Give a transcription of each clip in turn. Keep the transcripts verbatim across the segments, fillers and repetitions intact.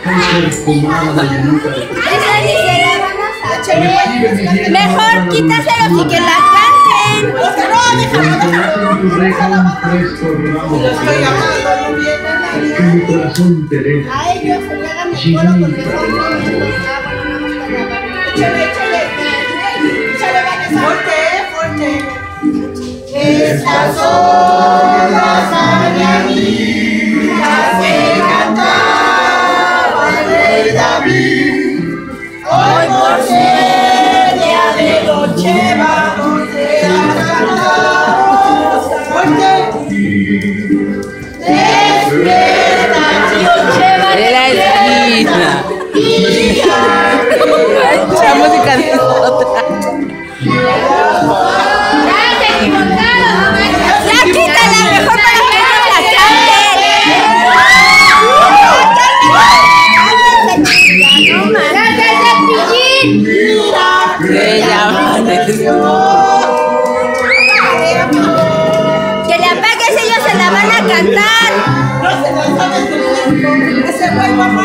Mejor quítaselos y que la canten. No, déjalo, déjalo. Lo estoy llamando, no viene nadie. A ellos se le hagan el coro con el coro. Échale, échale. Échale, Vanessa. Fuerte, fuerte. Estas son las mañanitas que cantaba el rey David. Hoy por ser día de noche vamos a cantar fuerte. Despierta, noche de la esquina. Mucha música de otra. Ya quítala mejor para que no la canten. Que le apagues, ellos se la van a cantar. No se la saben de ese güey, mamá.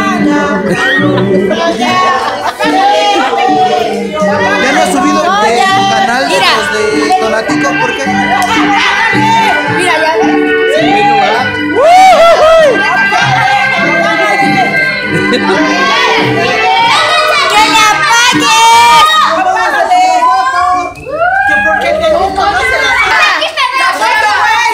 Ya no ha subido de su canal de los de Tonatico, ¿por qué? Mira, ya ves. ¡Que le apagues! Que porque el de no conoce la foto, güey.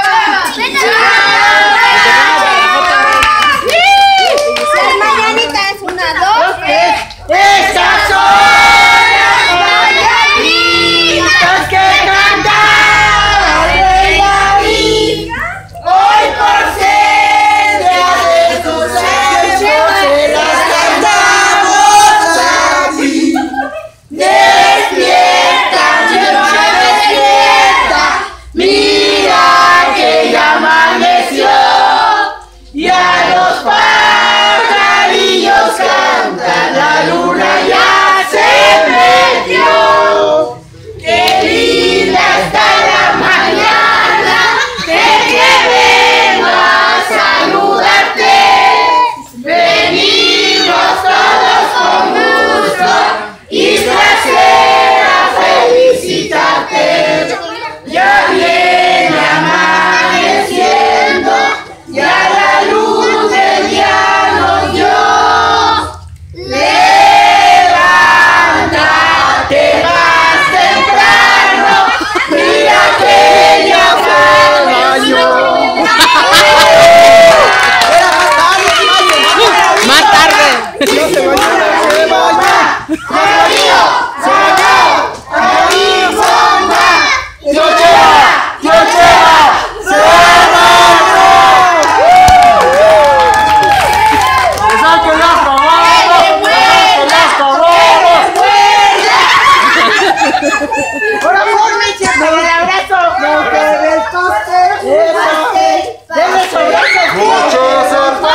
Las mañanitas, una, dos, tres. Estas son las mañanitas que cantaba el rey David. Hoy por ser día de tus hechos se las cantamos a ti. Despierta, noche despierta, mira que ya amaneció y a los pajarillos cantan, la luna ya se metió. Qué linda está la mañana, de que vengo a saludarte. Venimos todos con gusto y placer a felicitarte. Ya viene amaneciendo, ya la luz del día nos dio. Levántate más temprano, mira que ya fue el baño. Más tarde. No se vaya, no se vaya. ¡Amarillo! ¡Soñó! ¡Amarillo! ¡Soñó! ¡Yo quiero! ¡Yo quiero! ¡Se ¡ahora forme, chico! ¡El abrazo! ¡No te despaste! ¡Dele sobrazo! ¡Muchos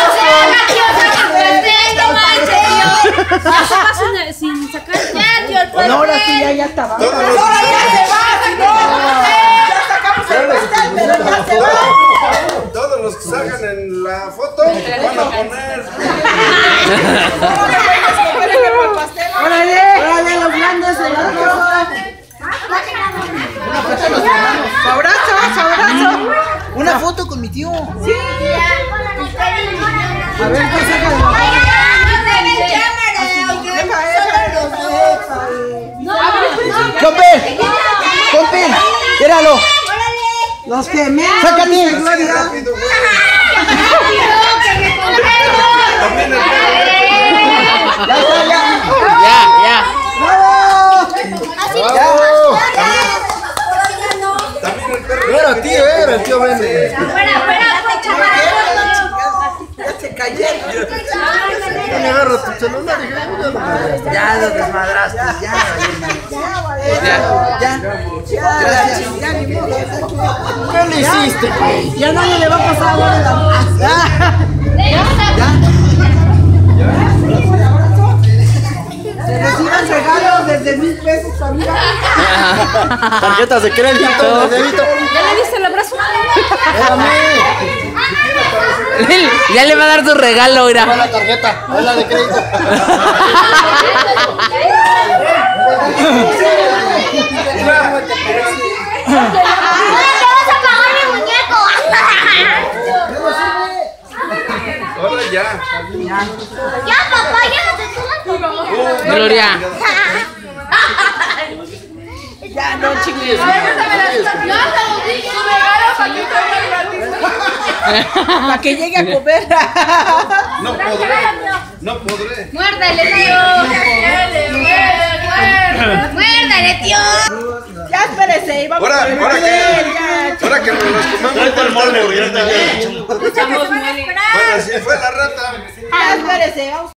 Sin sacar ya, tío, el no, ahora sí, ya, ya está. ¡Ahora ya se va! ¡No! ¡Ya sacamos el pastel, pero ya se va! Todos los que salgan en la foto van a poner. ¡Órale! ¡Órale, los grandes de las dos! ¡Abrazo, abrazo! Una foto con mi tío. ¡Sí! A ver, ¿qué saca de la ¡Compe! ¡Compe! ¡Míralo! Los gemelos. ¡Sácate! Así rápido, güey. También el perro. ¡Ya está, ya! Ya, ya. ¡Bravo! También el perro. Era el tío, era el tío Vende. Fuera, fuera, Ya se cayeron. Ya me agarro tu celular y dije, ya lo desmadraste, ya. Ya, ya. Gracias. ¿Qué le hiciste, güey? Ya nadie le va a pasar ahora la Ya. Ya. Se reciban regalos desde mil pesos, amiga. Tarjetas de crédito, de débito. ¿Ya le diste el abrazo? Espérame. Si quieres para Ya le va a dar tu regalo, mira. la tarjeta, es la de crédito. ¡Vamos a pagar mi muñeco! Ahora ya. Ya, papá, ya no te subas. Gloria. Ya, no, chicos. Para que llegue a comer. No podré. No podré. Muérdale, tío. Muérdale, tío. Ya, espérese. Vamos Ahora, a ahora comer, que. ya, Ahora que nos los comamos. Tráete el mole, güey. Bueno, así fue la rata. ya, espérese. Vamos.